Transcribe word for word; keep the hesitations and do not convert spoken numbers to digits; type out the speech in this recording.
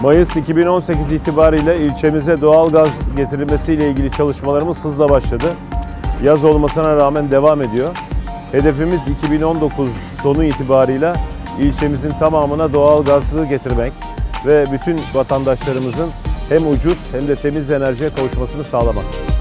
Mayıs iki bin on sekiz itibariyle ilçemize doğalgaz getirilmesiyle ilgili çalışmalarımız hızla başladı. Yaz olmasına rağmen devam ediyor. Hedefimiz iki bin on dokuz sonu itibarıyla ilçemizin tamamına doğalgazı getirmek ve bütün vatandaşlarımızın hem ucuz hem de temiz enerjiye kavuşmasını sağlamak.